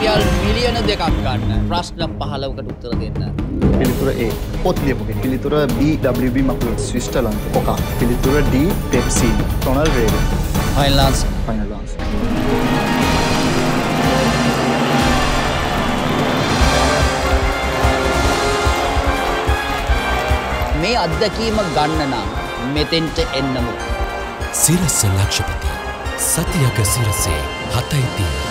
රුපියල් මිලියන 2ක් ගන්න. ප්‍රශ්න 15කට උත්තර දෙන්න. පිළිතුර A පොත් ලියපු කෙනෙක්. පිළිතුර B WB මකුලන් ස්විස්ටර්ලන්ත කොකා. පිළිතුර D Pepsi Ronald Reagan. Final answer. Final answer. මේ අත්දැකීම ගන්න නම් මෙතෙන්ට එන්නම. සිරස ලක්ෂපති සතියක සිරසේ 7:30